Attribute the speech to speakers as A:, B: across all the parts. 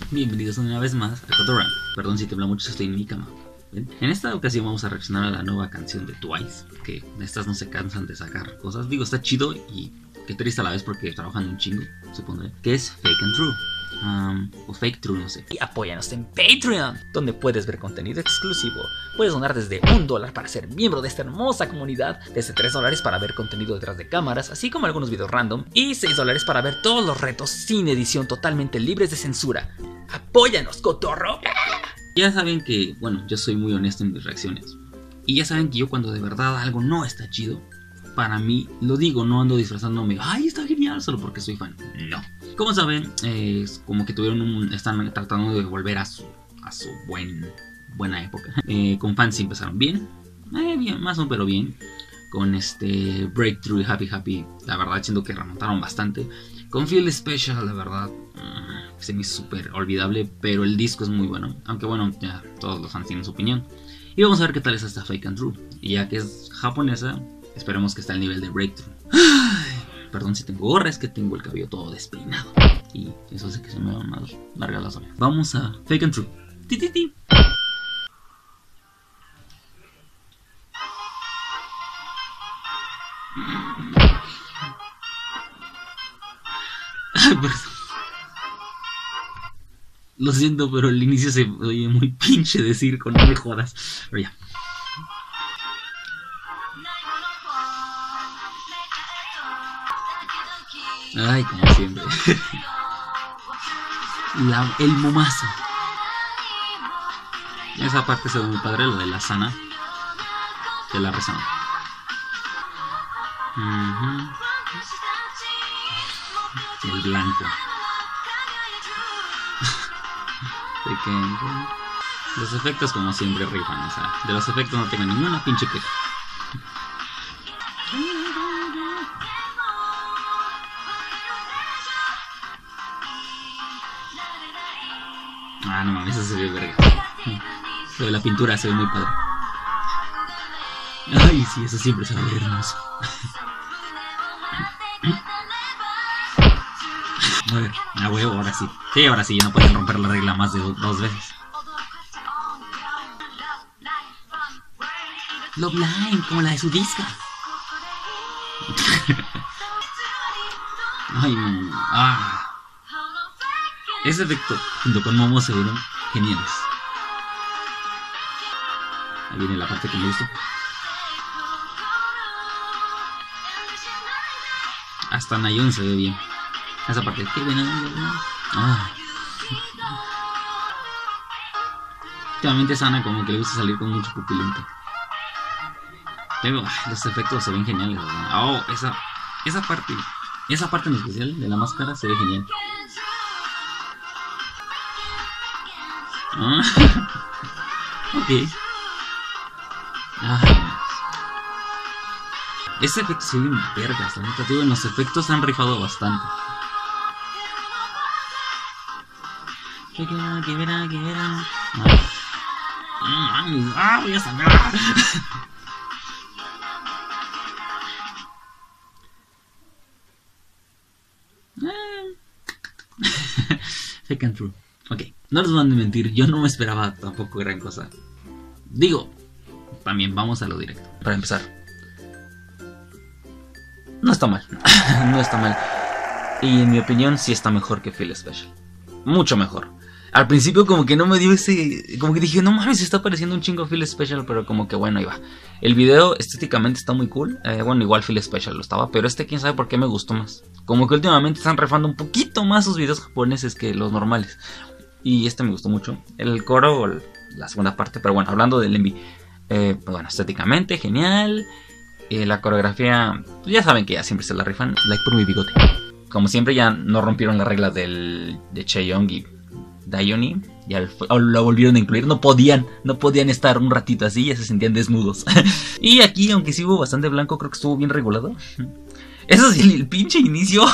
A: Bienvenidos una vez más a Cotorra. Perdón si tembla mucho, estoy en mi cama. ¿Ven? En esta ocasión vamos a reaccionar a la nueva canción de Twice, que estas no se cansan de sacar cosas. Digo, está chido y qué triste a la vez porque trabajan un chingo, supondré. Que es Fake and True. O Fake True, no sé.
B: Y apóyanos en Patreon, donde puedes ver contenido exclusivo. Puedes donar desde $1 para ser miembro de esta hermosa comunidad, desde $3 para ver contenido detrás de cámaras, así como algunos videos random, y $6 para ver todos los retos sin edición, totalmente libres de censura. ¡Apóyanos, cotorro!
A: Ya saben que, bueno, yo soy muy honesto en mis reacciones. Y ya saben que yo cuando de verdad algo no está chido, para mí, lo digo, no ando disfrazándome, ¡ay, está genial! Solo porque soy fan. No. Como saben, es como que están tratando de volver a su buena época. Con fans empezaron bien, más o menos, pero bien. Con Breakthrough y Happy Happy, la verdad siento que remontaron bastante. Con Feel Special, la verdad, se me hizo súper olvidable, pero el disco es muy bueno. Aunque bueno, ya todos los fans tienen su opinión. Y vamos a ver qué tal es esta Fake and True. Y ya que es japonesa, esperemos que esté al nivel de Breakthrough. Perdón si tengo gorra, es que tengo el cabello todo despeinado. Y eso hace que se me van más largas las orejas. Vamos a Fake and True. ¡Ti, ti, ti! Ay, perdón. Lo siento, pero el inicio se oye muy pinche de circo, no me jodas. Pero ya. Ay, como siempre. El momazo. Esa parte se ve muy padre, lo de la sana. De la rezana. El blanco. Los efectos como siempre rifan, o sea, de los efectos no tengo ninguna pinche queja. Ah, no mames, eso se ve verga. Lo de la pintura se ve muy padre. Ay, sí, eso siempre se ve hermoso. A ver, a huevo, ahora sí. Sí, ahora sí, ya no pueden romper la regla más de dos veces. Love Line, como la de su disca. Ay, ese efecto junto con Momo se vieron geniales. Ahí viene la parte que me gustó. Hasta Nayeon se ve bien. Esa parte, qué buena. Últimamente Sana como que le gusta salir con mucho pupilente. Pero los efectos se ven geniales. Oh, esa parte en especial de la máscara se ve genial. Ok. Ese efecto se ve en vergas, la neta, tío. En los efectos han rifado bastante. Voy a sangrar. Fake and True. Ok, no les van a mentir, yo no me esperaba tampoco gran cosa. Digo, también vamos a lo directo. Para empezar, no está mal. No está mal. Y en mi opinión sí está mejor que Feel Special. Mucho mejor. Al principio como que no me dio ese... Como que dije, no mames, está pareciendo un chingo Feel Special. Pero como que bueno, ahí va. El video estéticamente está muy cool. Bueno, igual Feel Special lo estaba. Pero quién sabe por qué me gustó más. Como que últimamente están refando un poquito más sus videos japoneses que los normales. Y me gustó mucho. El coro, la segunda parte. Pero bueno, hablando del Envy. Pues bueno, estéticamente, genial. La coreografía, pues ya saben que ya siempre se la rifan. Like por mi bigote. Como siempre ya no rompieron las reglas de Chaeyoung y Dayoni. Ya lo volvieron a incluir. No podían estar un ratito así. Ya se sentían desnudos. Y aquí, aunque sí hubo bastante blanco, creo que estuvo bien regulado. Eso sí, el pinche inicio.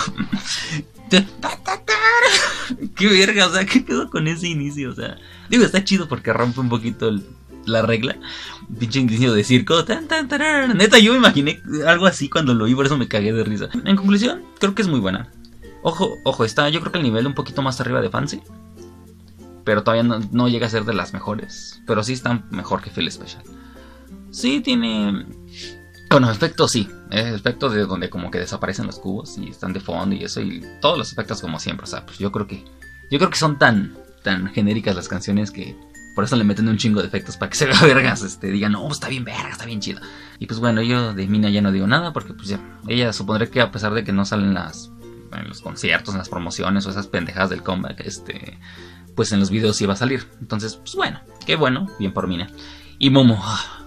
A: Qué verga, o sea, ¿qué quedó con ese inicio? O sea, digo, está chido porque rompe un poquito la regla. Pinche inicio de circo. Neta, yo me imaginé algo así cuando lo vi, por eso me cagué de risa. En conclusión, creo que es muy buena. Ojo, está, yo creo que el nivel un poquito más arriba de Fancy. pero todavía no llega a ser de las mejores. Pero sí está mejor que Feel Special. Sí tiene... Bueno, efectos sí. Efectos de donde como que desaparecen los cubos y están de fondo y eso. Y todos los efectos como siempre. O sea, pues yo creo que son tan genéricas las canciones que por eso le meten un chingo de efectos para que se vea vergas. Digan, no, está bien verga, está bien chido. Y pues bueno, yo de Mina ya no digo nada porque pues ya. Ella supondré que a pesar de que no salen en los conciertos, en las promociones o esas pendejadas del comeback, pues en los videos sí va a salir. Entonces, pues bueno, qué bueno, bien por Mina. Y Momo.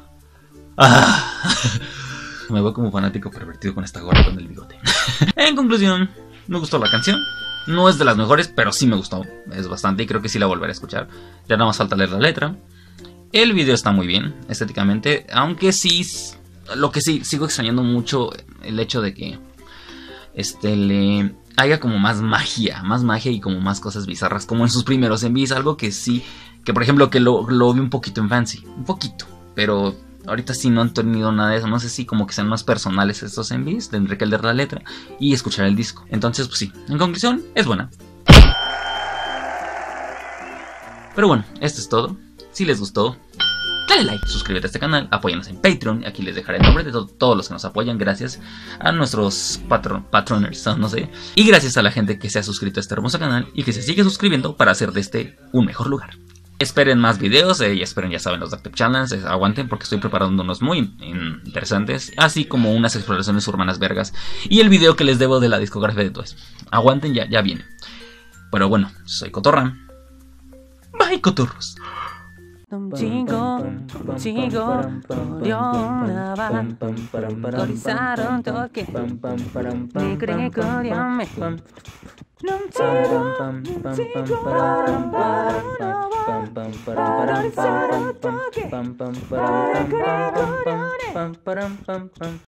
A: Me voy como fanático pervertido con esta gorra con el bigote. En conclusión, me gustó la canción. No es de las mejores, pero sí me gustó. Es bastante y creo que sí la volveré a escuchar. Ya nada más falta leer la letra. El video está muy bien, estéticamente. Aunque sí, lo que sí, sigo extrañando mucho el hecho de que le haya como más magia y como más cosas bizarras, como en sus primeros envíos. Algo que sí, que por ejemplo que lo vi un poquito en Fancy. Un poquito, pero... Ahorita sí no han tenido nada de eso. No sé si como que sean más personales estos envíos. Tendré que leer la letra y escuchar el disco. Entonces pues sí, en conclusión es buena. Pero bueno, esto es todo. Si les gustó, dale like, suscríbete a este canal, apóyanos en Patreon. Aquí les dejaré el nombre de todos los que nos apoyan. Gracias a nuestros patroners, no sé. Y gracias a la gente que se ha suscrito a este hermoso canal y que se sigue suscribiendo para hacer de este un mejor lugar. Esperen más videos y esperen, ya saben, los Duct Tape Challenge. Aguanten porque estoy preparando unos muy interesantes, así como unas exploraciones urbanas vergas y el video que les debo de la discografía de Twice. Aguanten, ya viene. Pero bueno, soy Cotorra. Bye, cotorros.